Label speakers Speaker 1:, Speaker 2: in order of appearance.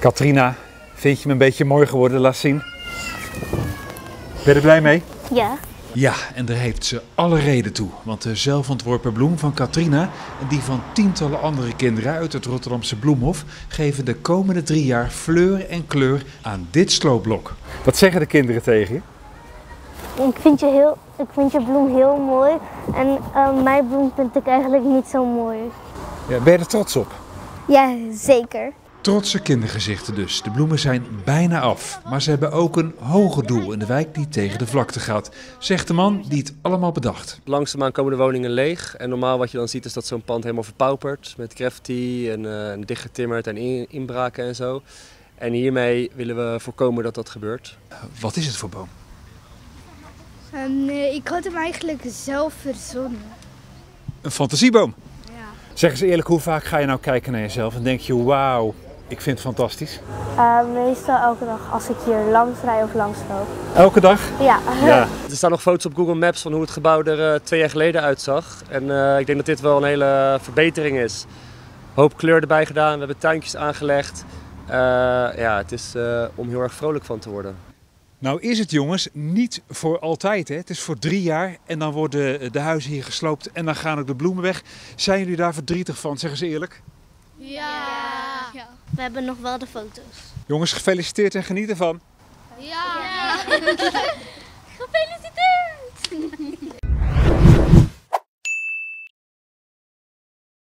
Speaker 1: Katrina, vind je me een beetje mooi geworden, laat zien? Ben je er blij mee?
Speaker 2: Ja.
Speaker 1: Ja, en daar heeft ze alle reden toe. Want de zelfontworpen bloem van Katrina en die van tientallen andere kinderen uit het Rotterdamse Bloemhof geven de komende 3 jaar fleur en kleur aan dit sloopblok. Wat zeggen de kinderen tegen je?
Speaker 2: Ik vind je bloem heel mooi en mijn bloem vind ik eigenlijk niet zo mooi.
Speaker 1: Ja, ben je er trots op?
Speaker 2: Ja, zeker.
Speaker 1: Trotse kindergezichten dus. De bloemen zijn bijna af. Maar ze hebben ook een hoger doel in de wijk die tegen de vlakte gaat. Zegt de man die het allemaal bedacht.
Speaker 3: Langzaamaan komen de woningen leeg. En normaal wat je dan ziet is dat zo'n pand helemaal verpaupert. Met graffiti en dichtgetimmerd en inbraken en zo. En hiermee willen we voorkomen dat dat gebeurt.
Speaker 1: Wat is het voor boom?
Speaker 4: Ik had hem eigenlijk zelf verzonnen.
Speaker 1: Een fantasieboom.
Speaker 4: Ja.
Speaker 1: Zeg eens eerlijk, hoe vaak ga je nou kijken naar jezelf en denk je, wauw, ik vind het fantastisch?
Speaker 2: Meestal elke dag als ik hier langs rij of langs loop.
Speaker 1: Elke dag?
Speaker 2: Ja.
Speaker 1: Ja.
Speaker 3: Er staan nog foto's op Google Maps van hoe het gebouw er 2 jaar geleden uitzag. En ik denk dat dit wel een hele verbetering is. Hoop kleur erbij gedaan, we hebben tuintjes aangelegd. Ja, het is om heel erg vrolijk van te worden.
Speaker 1: Nou is het jongens niet voor altijd, hè? Het is voor 3 jaar en dan worden de huizen hier gesloopt en dan gaan ook de bloemen weg. Zijn jullie daar verdrietig van, zeggen ze eerlijk?
Speaker 4: Ja.
Speaker 2: We hebben nog wel de foto's.
Speaker 1: Jongens, gefeliciteerd en geniet ervan.
Speaker 4: Ja.